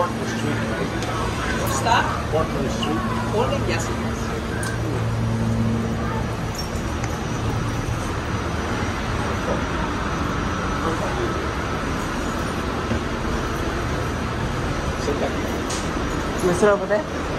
the street, right? Stop. Walk on the street. Holding, yes, it is. Sit back. You sit over there?